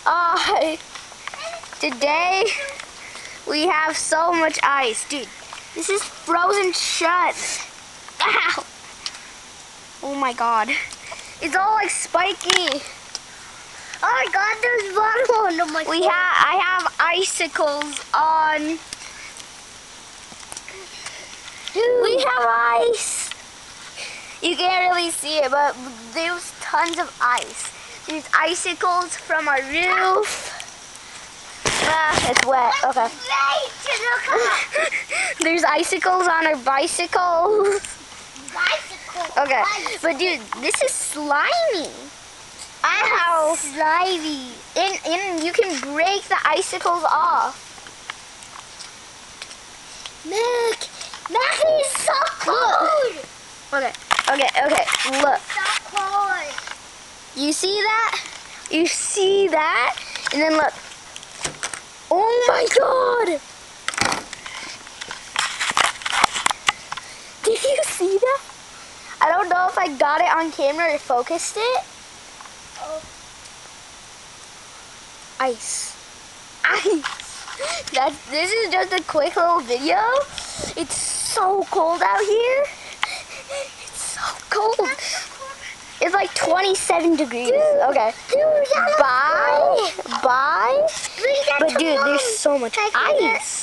Today we have so much ice, dude. This is frozen shut. Ow! Oh my god, it's all like spiky. Oh my god, there's one on my phone. I have icicles on. Dude. We have ice. You can't really see it, but there's tons of ice. There's icicles from our roof. It's wet. Okay. There's icicles on our bicycles. Okay, but dude, this is slimy. Ow! Slimy. And you can break the icicles off. Mac, it's so cold. Okay, look. So cold. You see that? You see that? And then look. Oh my god! Did you see that? I don't know if I got it on camera or focused it. Oh. Ice. This is just a quick little video. It's so cold out here. It's so cold. It's like 27 degrees. Dude, okay. Dude, Bye. But dude, there's so much ice.